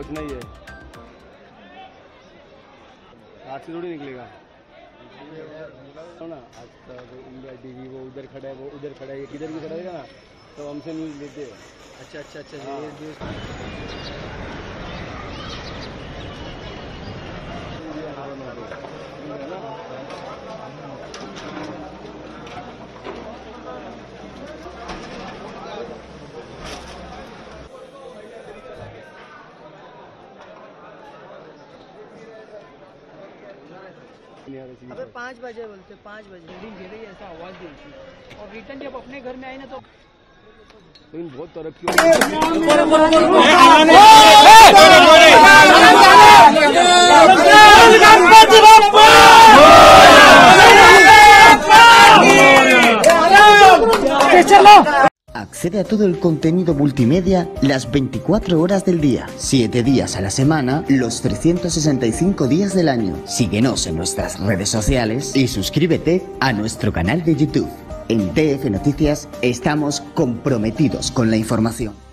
नहीं है, आज से थोड़ी निकलेगा ना। आज तक इंडिया टीवी वो उधर खड़ा है, वो उधर खड़ा है, किधर भी खड़ा रहेगा ना तो हमसे न्यूज़ लेते हैं। अच्छा अच्छा अच्छा अबे 5 बजे बोलते, 5 बजे बिल्डिंग गिर रही है ऐसा आवाज दी थी, और रिटर्न जब अपने घर में आई ना तो लेकिन बहुत तरक्की Accede a todo el contenido multimedia las 24 horas del día, 7 días a la semana, los 365 días del año. Síguenos en nuestras redes sociales y suscríbete a nuestro canal de YouTube. En TF Noticias estamos comprometidos con la información.